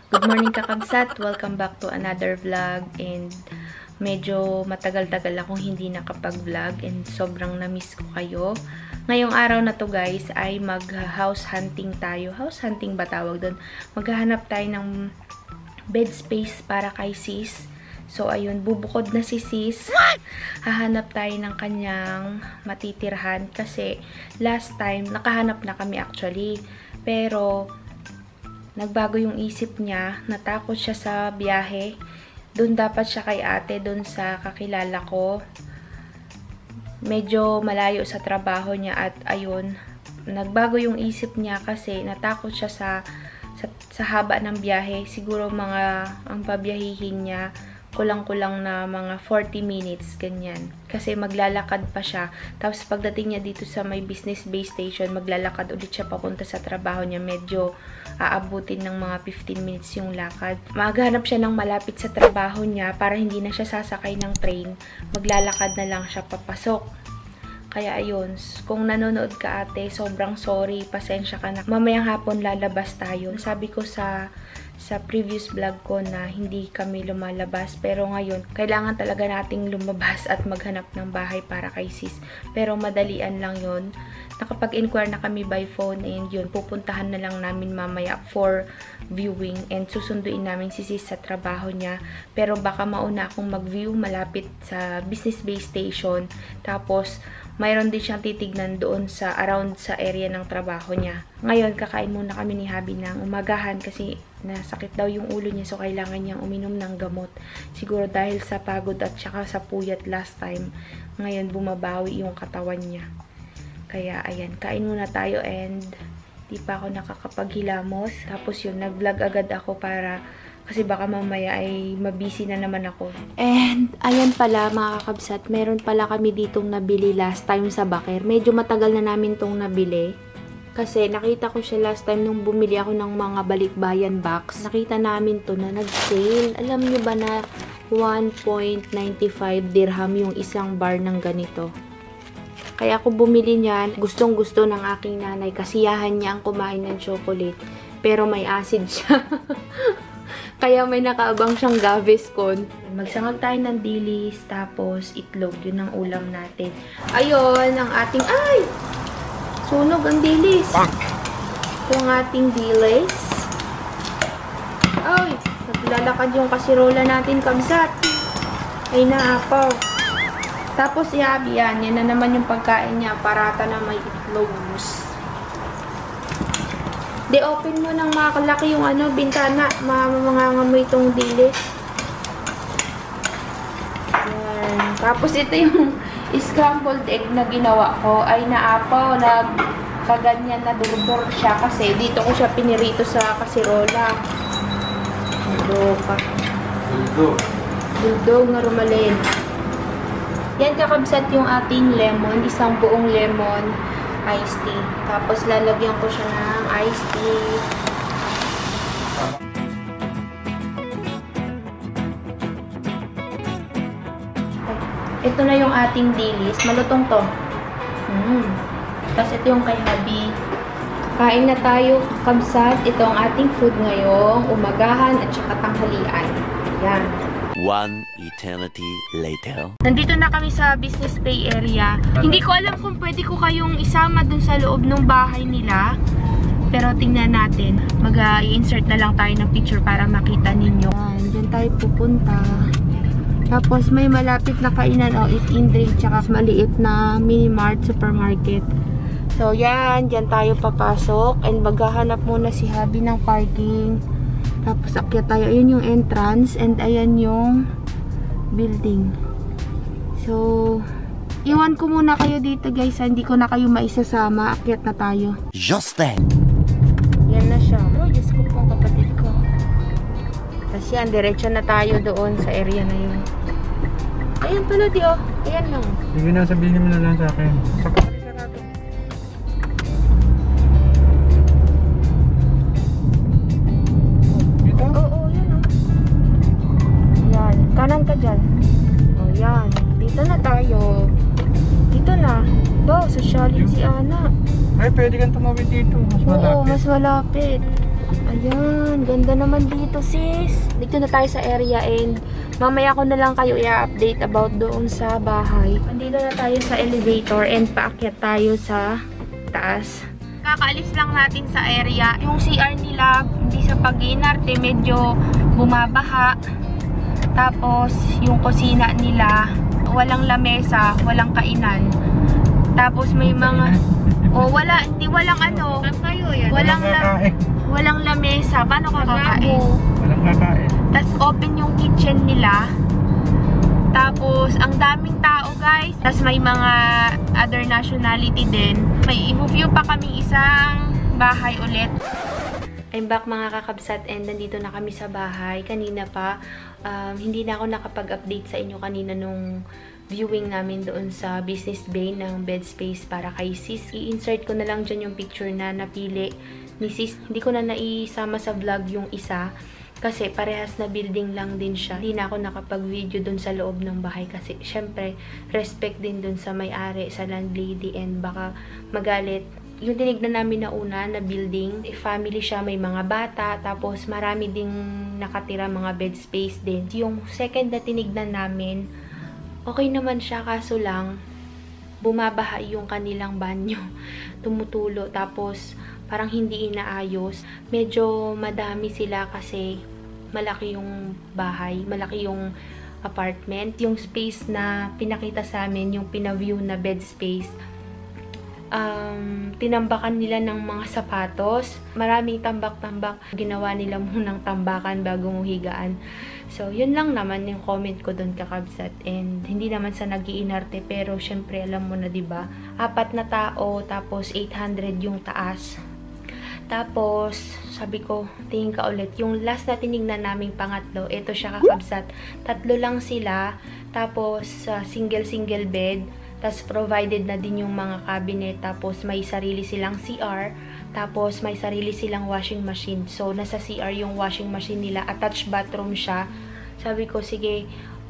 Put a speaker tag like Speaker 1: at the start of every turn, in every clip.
Speaker 1: Good morning kakabsat! Welcome back to another vlog and medyo matagal-tagal akong hindi nakapag-vlog and sobrang na-miss ko kayo. Ngayong araw na to guys ay mag-house hunting tayo. House hunting ba tawag doon? Maghahanap tayo ng bed space para kay sis. So ayun, bubukod na si sis. Hahanap tayo ng kanyang matitirhan kasi last time nakahanap na kami actually. Pero nagbago yung isip niya, natakot siya sa biyahe. Doon dapat siya kay ate, doon sa kakilala ko. Medyo malayo sa trabaho niya at ayun, nagbago yung isip niya kasi natakot siya sa haba ng biyahe. Siguro ang pabiyahihin niya, kulang-kulang na mga 40 minutes, ganyan. Kasi maglalakad pa siya. Tapos pagdating niya dito sa may business base station, maglalakad ulit siya papunta sa trabaho niya. Medyo aabutin ng mga 15 minutes yung lakad. Maghanap siya ng malapit sa trabaho niya para hindi na siya sasakay ng train. Maglalakad na lang siya papasok. Kaya ayun, kung nanonood ka ate, sobrang sorry, pasensya ka na. Mamayang hapon lalabas tayo. Sabi ko sa previous vlog ko na hindi kami lumalabas. Pero ngayon, kailangan talaga nating lumabas at maghanap ng bahay para kay sis. Pero madalian lang yun. Nakapag-inquire na kami by phone and yun, pupuntahan na lang namin mamaya for viewing and susunduin namin si sis sa trabaho niya. Pero baka mauna akong mag-view malapit sa business base station. Tapos, mayroon din siyang titignan doon sa around sa area ng trabaho niya. Ngayon, kakain muna kami ni Habi ng umagahan kasi nasakit daw yung ulo niya so kailangan niyang uminom ng gamot. Siguro dahil sa pagod at saka sa puyat last time, ngayon bumabawi yung katawan niya. Kaya ayan, kain muna tayo and di pa ako nakakapaghilamos. Tapos yun, nag-vlog agad ako para kasi baka mamaya ay mabisi na naman ako. And, ayan pala mga kakabsat, meron pala kami ditong nabili last time sa Baker. Medyo matagal na namin tong nabili. Kasi nakita ko siya last time nung bumili ako ng mga balikbayan box. Nakita namin to na nag-sale. Alam nyo ba na 1.95 dirham yung isang bar ng ganito. Kaya ako bumili niyan. Gustong-gusto ng aking nanay. Kasiyahan niya ang kumain ng chocolate. Pero may acid siya. Kaya may nakaabang siyang Gaviscon. Magsangag tayo ng dilis, tapos itlog. Yun ang ulam natin. Ayun, ang ating... Ay! Sunog ang dilis. Ito ang ating dilis. Ay! Naglalakad yung kasirola natin, kabsat. Ay, naapaw. Tapos, yabi yan. Yan na naman yung pagkain niya. Parata na may itlog. De, open mo ng makalaki yung bintana. Mamangangamoy itong dilis. Yan. Tapos ito yung scrambled egg na ginawa ko. Ay naapaw. Nagkaganyan na durdur siya. Kasi dito ko siya pinirito sa kasirola. Buldog na rumalin. Yan kakabsat yung ating lemon. Isang buong lemon. Iced tea. Tapos lalagyan ko siya ng iced tea. Ito na yung ating dilis. Malutong to. Tapos ito yung kay Habi. Kain na tayo, kabsat. Ito ang ating food ngayong umagahan at saka tanghalian. Yan.
Speaker 2: One eternity later.
Speaker 1: Nandito na kami sa Business Bay area. Hindi ko alam kung pwede ko kayong isama dun sa loob ng bahay nila. Pero tingnan natin. Mag-i-insert na lang tayo ng picture para makita ninyo. Diyan tayo pupunta. Tapos may malapit na kainan o eat and drink tsaka maliit na mini mart supermarket. So yan, diyan tayo papasok and maghahanap muna si Habi ng parking. Tapos akyat tayo. Ayun yung entrance and ayan yung building. So, iwan ko muna kayo dito guys. Hindi ko na kayo maisasama. Akyat na tayo.
Speaker 2: Just then.
Speaker 1: Yan na siya. Oh, Diyos ko pong kapatid ko. Tapos yan, diretso na tayo doon sa area na yun. Ayan pala di oh. Ayan lang.
Speaker 3: Sige na, sabihin mo na lang sa akin.
Speaker 1: Kanan ka dyan. O, yan. Dito na tayo. Dito na. Ba, sosyalin si Ana.
Speaker 3: Ay, pwede kang tumawid dito. Mas malapit.
Speaker 1: Oo, mas malapit. Ayan, ganda naman dito sis. Dito na tayo sa area and mamaya ko na lang kayo i-update about doon sa bahay. Andito na tayo sa elevator and paakyat tayo sa taas. Kakaalis lang natin sa area. Yung CR nila, hindi sa pag-inarte, medyo bumabaha. Tapos, yung kusina nila, walang lamesa, walang kainan. Tapos may mga... walang ano. Walang lamesa. Paano ka kakain?
Speaker 3: Walang kakain.
Speaker 1: Tapos open yung kitchen nila. Tapos ang daming tao guys. Tapos may mga other nationality din. May i-view pa kami isang bahay ulit. I'm back mga kakabsat and nandito na kami sa bahay. Kanina pa, hindi na ako nakapag-update sa inyo kanina nung viewing namin doon sa business bay ng bed space para kay sis. I-insert ko na lang dyan yung picture na napili ni sis. Hindi ko na naisama sa vlog yung isa kasi parehas na building lang din siya. Hindi na ako nakapag-video doon sa loob ng bahay kasi syempre respect din doon sa may-ari, sa landlady and baka magalit. Yung tinignan namin na una na building, family siya, may mga bata, tapos marami ding nakatira mga bed space din. Yung second na tinignan namin, okay naman siya, kaso lang, bumabaha yung kanilang banyo. Tumutulo, tapos parang hindi inaayos. Medyo madami sila kasi malaki yung bahay, malaki yung apartment. Yung space na pinakita sa amin, yung pinaview na bed space, tinambakan nila ng mga sapatos. Maraming tambak-tambak. Ginawa nila munang tambakan bago mo higaan. So, yun lang naman yung comment ko dun kakabsat. And hindi naman sa nag-iinarte, pero syempre alam mo na 'di ba? 4 na tao, tapos 800 yung taas. Tapos, sabi ko, tingin ka ulit. Yung last na tinignan naming pangatlo, ito siya kakabsat. 3 lang sila. Tapos, single bed. Tapos, provided na din yung mga cabinet. Tapos, may sarili silang CR. Tapos, may sarili silang washing machine. So, nasa CR yung washing machine nila. Attached bathroom siya. Sabi ko, sige,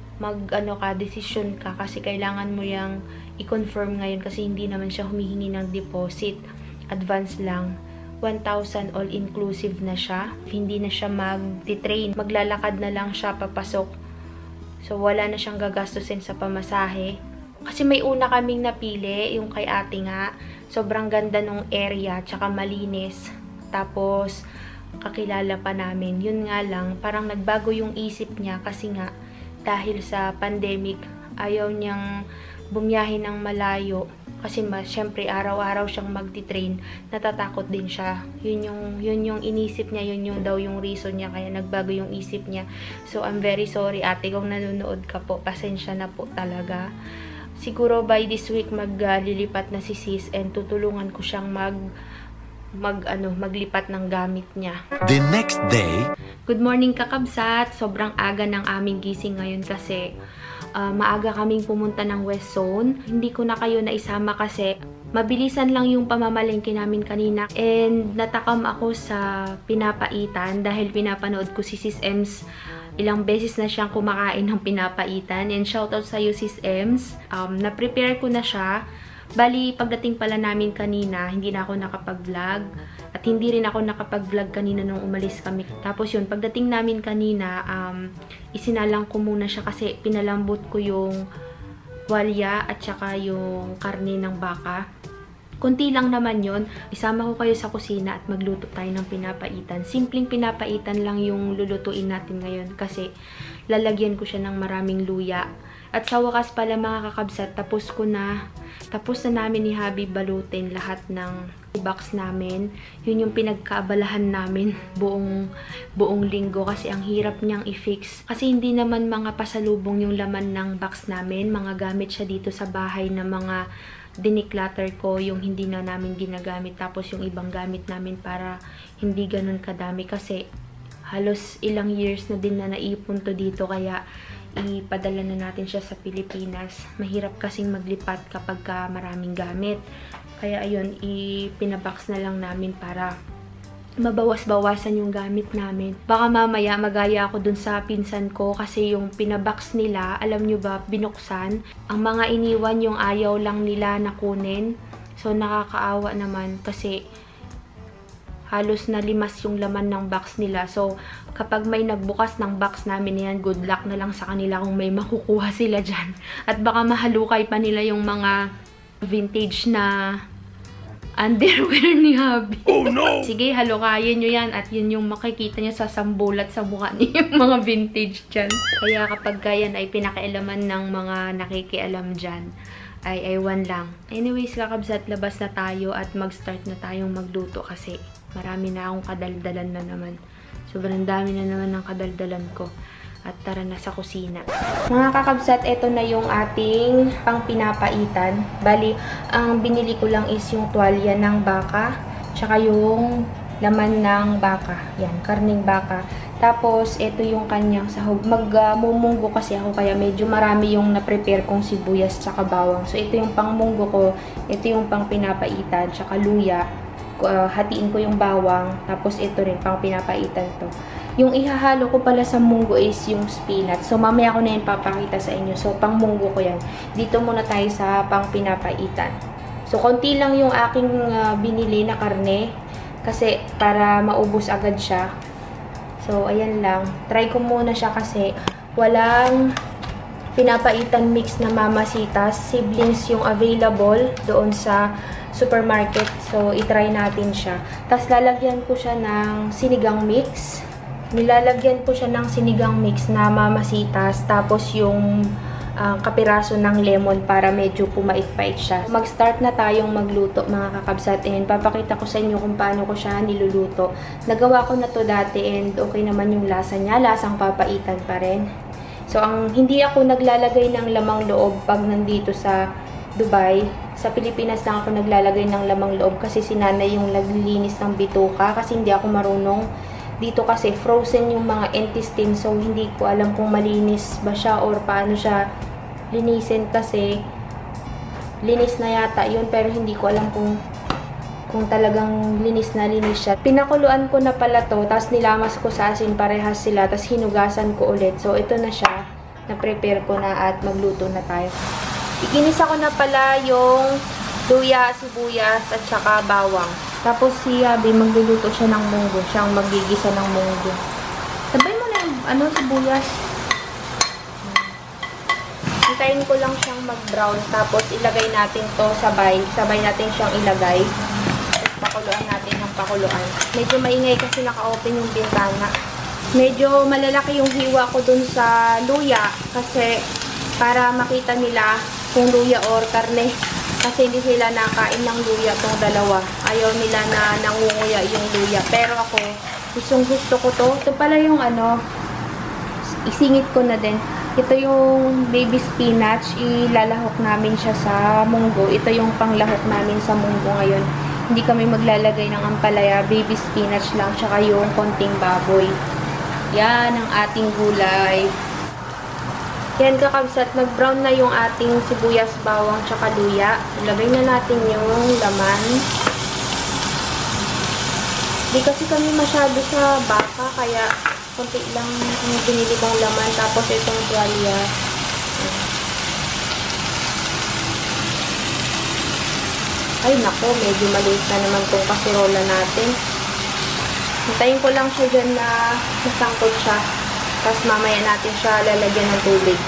Speaker 1: decision ka. Kasi kailangan mo yung i-confirm ngayon. Kasi hindi naman siya humihingi ng deposit. Advance lang. 1,000 all-inclusive na siya. Hindi na siya mag-train. Maglalakad na lang siya papasok. So, wala na siyang gagastusin sa pamasahe. Kasi may una kaming napili, yung kay ate nga. Sobrang ganda nung area, tsaka malinis. Tapos, kakilala pa namin. Yun nga lang, parang nagbago yung isip niya kasi nga, dahil sa pandemic, ayaw niyang bumiyahe ng malayo. Kasi syempre, araw-araw siyang magti-train, natatakot din siya. Yun yung inisip niya, yun yung daw yung reason niya, kaya nagbago yung isip niya. So, I'm very sorry ate, kung nanonood ka po, pasensya na po talaga. Siguro by this week maglilipat na si sis and tutulungan ko siyang maglipat ng gamit niya.
Speaker 2: The next day,
Speaker 1: Good morning kakabsat. Sobrang aga ng aming gising ngayon kasi maaga kaming pumunta ng West Zone. Hindi ko na kayo naisama kasi mabilisan lang yung pamamalengke namin kanina. And natakam ako sa pinapaitan dahil pinapanood ko si Sis Ems. Ilang beses na siyang kumakain ng pinapaitan. And shoutout sa'yo Sis Ems. Na-prepare ko na siya. Bali, pagdating pala namin kanina, hindi na ako nakapag-vlog. At hindi rin ako nakapag-vlog kanina nung umalis kami. Tapos yun, pagdating namin kanina, isinalang ko muna siya kasi pinalambot ko yung walya at saka yung karne ng baka. Kunti lang naman yun. Isama ko kayo sa kusina at magluto tayo ng pinapaitan. Simpleng pinapaitan lang yung lulutuin natin ngayon kasi lalagyan ko siya ng maraming luya. At sa wakas pala mga kakabsat, tapos na namin ni Habib balutin lahat ng box namin. Yun yung pinagkaabalahan namin buong linggo kasi ang hirap niyang i-fix. Kasi hindi naman mga pasalubong yung laman ng box namin. Mga gamit siya dito sa bahay na mga diniclutter ko, yung hindi na namin ginagamit. Tapos yung ibang gamit namin para hindi ganun kadami kasi halos ilang years na din na naipon to dito kaya ipadala na natin siya sa Pilipinas. Mahirap kasing maglipat kapag maraming gamit. Kaya ayun, ipinabox na lang namin para mabawas-bawasan yung gamit namin. Baka mamaya magaya ako dun sa pinsan ko kasi yung pinabox nila, alam nyo ba, binuksan. Ang mga iniwan yung ayaw lang nila na kunin. So nakakaawa naman kasi halos nalimas yung laman ng box nila. So, kapag may nagbukas ng box namin yan, good luck na lang sa kanila kung may makukuha sila dyan. At baka mahalukay pa nila yung mga vintage na underwear ni Habi.
Speaker 2: Oh no!
Speaker 1: Sige, halukayin nyo yan. At yun yung makikita nyo sa sambulat sa mukha niyo, yung mga vintage dyan. Kaya kapag yan ay pinakialaman ng mga nakikialam dyan, ay ewan lang. Anyways, kakabsat, labas na tayo at mag-start na tayong magluto kasi marami na akong kadaldalan na naman. Sobrang dami na naman ng kadaldalan ko. At tara na sa kusina. Mga kakabsat, ito na yung ating pang pinapaitan. Bali, ang binili ko lang is yung tuwalya ng baka, tsaka yung laman ng baka. Yan, karning baka. Tapos, ito yung kanyang sahog. Magmumunggo kasi ako, kaya medyo marami yung na-prepare kong sibuyas tsaka bawang. So, ito yung pangmunggo ko. Ito yung pang pinapaitan, tsaka luya. Hatiin ko yung bawang. Tapos, ito rin, pang pinapaitan to. Yung ihahalo ko pala sa munggo is yung spinach. So, mamaya ko na yun papakita sa inyo. So, pang munggo ko yan. Dito muna tayo sa pang pinapaitan. So, konti lang yung aking binili na karne. Kasi, para maubos agad siya. So, ayan lang. Try ko muna siya kasi walang pinapaitan mix na Mamasitas. Siblings yung available doon sa supermarket. So, itry natin siya. Tapos, lalagyan ko siya ng sinigang mix. Nilalagyan ko siya ng sinigang mix na Mamasitas. Tapos, yung kapiraso ng lemon para medyo pumait-pait siya. Mag-start na tayong magluto, mga kakabsat. And papakita ko sa inyo kung paano ko siya niluluto. Nagawa ko na to dati and okay naman yung lasa niya. Lasang papaitan pa rin. So, hindi ako naglalagay ng lamang loob pag nandito sa Dubai. Sa Pilipinas lang ako naglalagay ng lamang loob kasi si nanay yung naglilinis ng bituka kasi hindi ako marunong. Dito kasi frozen yung mga intestine, so hindi ko alam kung malinis ba siya or paano siya linisin kasi linis na yata yun pero hindi ko alam kung talagang linis na linis siya. Pinakuluan ko na pala to, tapos nilamas ko sa asin parehas sila, tapos hinugasan ko ulit. So ito na siya, na-prepare ko na at magluto na tayo. Iginisa ko na pala yung luya, sibuyas at saka bawang. Tapos si Abby, magluluto siya ng munggo. Siyang magigisa ng munggo. Sabay mo na yung sibuyas. Hintayin ko lang siyang mag-brown. Tapos ilagay natin to sabay. Sabay natin siyang ilagay. Tapos pakuluan natin ng pakuluan. Medyo maingay kasi naka-open yung bintana. Medyo malalaki yung hiwa ko dun sa luya. Kasi para makita nila kung luya or karne. Kasi hindi sila nakain ng luya tong dalawa. Ayaw nila na nangunguya yung luya. Pero ako, gusto ko to. Ito pala yung isingit ko na din. Ito yung baby spinach. Ilalahok namin siya sa munggo. Ito yung panglahok namin sa munggo ngayon. Hindi kami maglalagay ng ampalaya. Baby spinach lang. Tsaka yung konting baboy. Yan ang ating gulay. Yan kakabsat, nag-brown na yung ating sibuyas, bawang, tsaka luya. Ilagay na natin yung laman. Di kasi kami masyado sa baka, kaya konti lang yung binili kong laman. Tapos itong tuwalya. Ay nako, medyo maliit na naman itong kasirola natin. Hintayin ko lang siya dyan na masangkot siya. Tapos mamaya natin siya lalagyan ng tubig.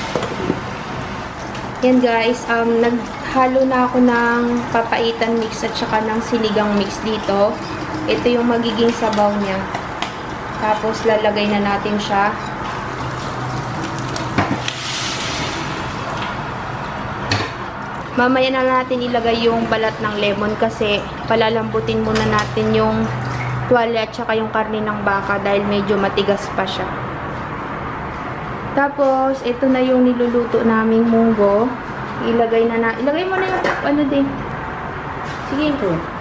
Speaker 1: Yan guys, naghalo na ako ng papaitan mix at saka ng sinigang mix dito. Ito yung magiging sabaw niya. Tapos lalagay na natin siya. Mamaya na natin ilagay yung balat ng lemon kasi palalambutin muna natin yung tuwalya at saka yung karne ng baka dahil medyo matigas pa siya. Tapos, ito na yung niluluto naming munggo. Ilagay mo na yung din. Sige.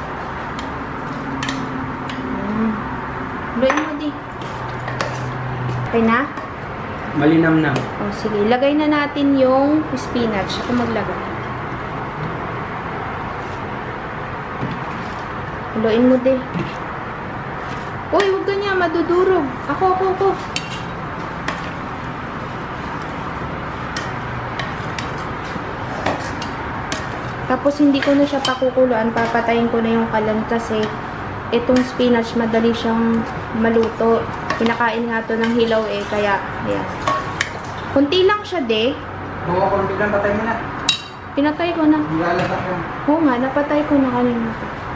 Speaker 1: Ilagay mo din. Okay na?
Speaker 3: Malinam na.
Speaker 1: O, sige. Ilagay na natin yung spinach. Ako maglagay. Haluin mo din. Uy, huwag ganyan. Madudurog. Ako. Tapos, hindi ko na siya pakukuluan. Papatayin ko na yung kalan kasi itong spinach, madali siyang maluto. Pinakain nga to ng hilaw eh, kaya, ayan. Kunti lang siya, de.
Speaker 3: Oo, konti lang, patay mo na.
Speaker 1: Pinatay ko na.
Speaker 3: Nilalatak yan.
Speaker 1: Oo nga, napatay ko na kanina.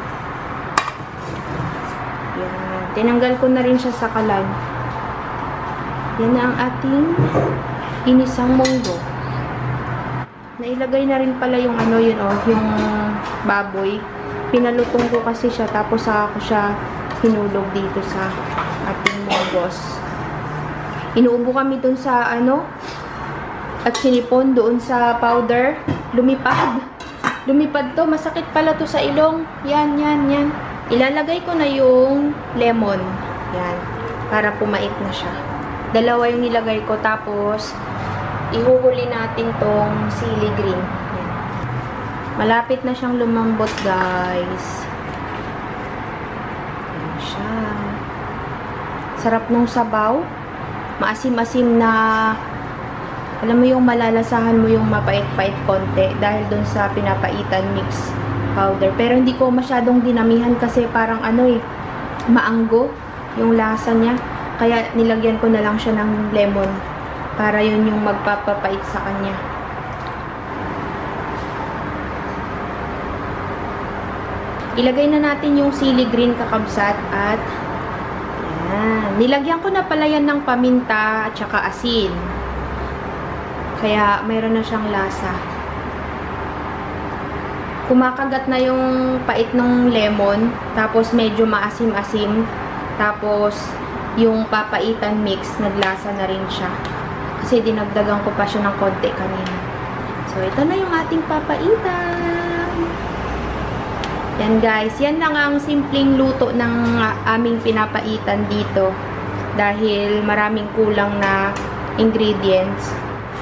Speaker 1: Yan. Tinanggal ko na rin siya sa kalan. Yan na ang ating inisang munggo. Nailagay na rin pala yung ano yun oh, yung baboy. Pinalutong ko kasi siya, tapos saka ko siya hinulog dito sa ating munggos. Inuubo kami dun sa ano, at sinipon doon sa powder. Lumipad. Lumipad to. Masakit pala to sa ilong. Yan, yan, yan. Ilalagay ko na yung lemon. Yan. Para pumait na siya. Dalawa yung nilagay ko. Tapos, ihuhuli natin tong sili green. Yan. Malapit na siyang lumambot, guys. Yan siya. Sarap nung sabaw. Maasim-asim na, alam mo yung malalasahan mo yung mapait-pait konti dahil dun sa pinapaitan mix powder. Pero hindi ko masyadong dinamihan kasi parang ano eh, maanggo yung lasa niya. Kaya nilagyan ko na lang siya ng lemon para yun yung magpapapait sa kanya. Ilagay na natin yung sili green, kakabsat, at yan. Nilagyan ko na pala yan ng paminta at saka asin. Kaya mayroon na siyang lasa. Kumakagat na yung pait ng lemon, tapos medyo maasim-asim, tapos yung papaitan mix, naglasa na rin siya. Kasi dinagdagan ko pa siya ng konti kanina. So, ito na yung ating papaitan. Yan guys, yan lang ang simpleng luto ng aming pinapaitan dito. Dahil maraming kulang na ingredients.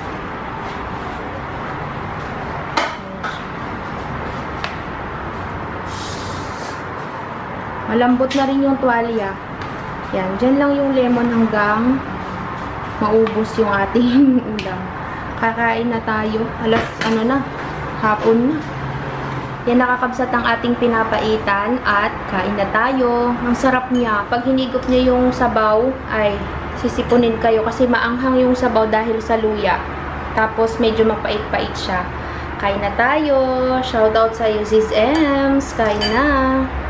Speaker 1: Malambot na rin yung tuwalya. Yan, dyan lang yung lemon hanggang maubos yung ating ulam. Kakain na tayo. Alas, ano na, hapon na. Yan, nakakabsat ang ating pinapaitan at kain na tayo. Ang sarap niya. Pag hinigop niya yung sabaw, ay sisipunin kayo kasi maanghang yung sabaw dahil sa luya. Tapos medyo mapait-pait siya. Kain na tayo. Shoutout sa Sis Ems. Kain na.